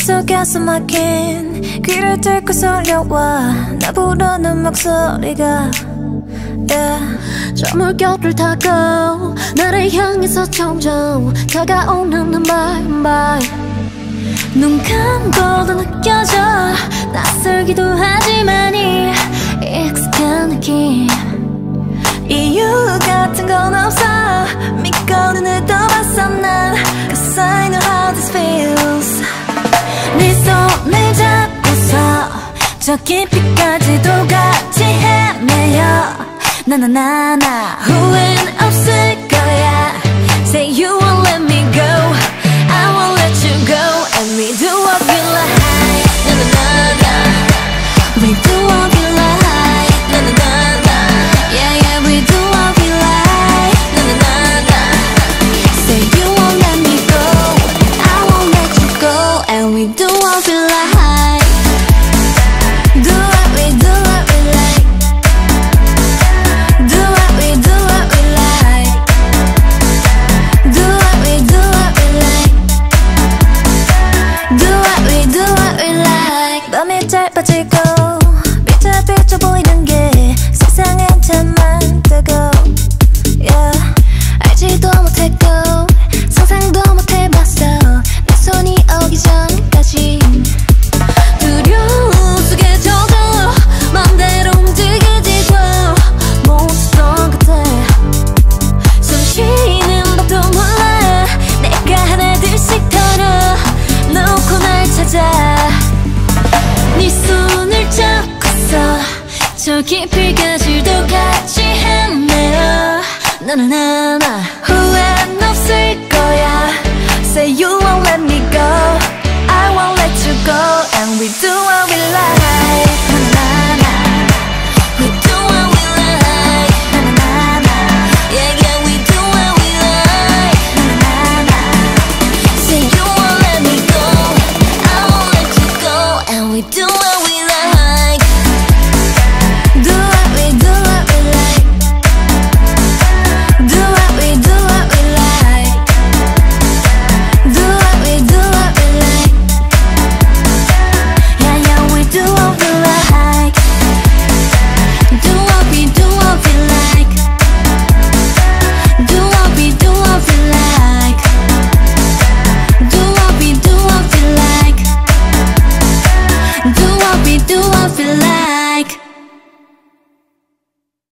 속에서 막힌 귀를 뚫고 설려와 나 부르는 목소리가 저 물결을 타고 나를 향해서 점점 다가오는 말 눈 감고도 느껴져 낯설기도 하지만 이 익숙한 느낌 이유 같은 건 없어 믿고 눈을 떠봤어 난 Cause I know how this feels 네 손을 잡고서 저 깊이까지도 같이 헤매요 나나나나 후회는 없을 거야 Say you won't let me go I won't let you go And we do what we like 나나나나 We do what we like 나나나나 Yeah yeah we do what we like 나나나나 Say you won't let me go I won't let you go And we do what we like Do what we do what we like Do what we do what we like Do what we do what we like Do what we do what we like 밤이 짧아지고 비춰 보이는 게 세상엔 참 많다고 yeah. 알지도 못했고 상상도 못해봤어 내 손이 오기 전까지 두려움 속에 젖어 맘대로 움직이지도 못했던 그때 숨 쉬는 법도 몰라 내가 하나둘씩 털어놓고 날 찾아 네 손을 잡고서 저 깊이까지도 같이 헤매어 나나나나 후회는 없을 거야 Say you won't let me go I won't let you go And we do what we like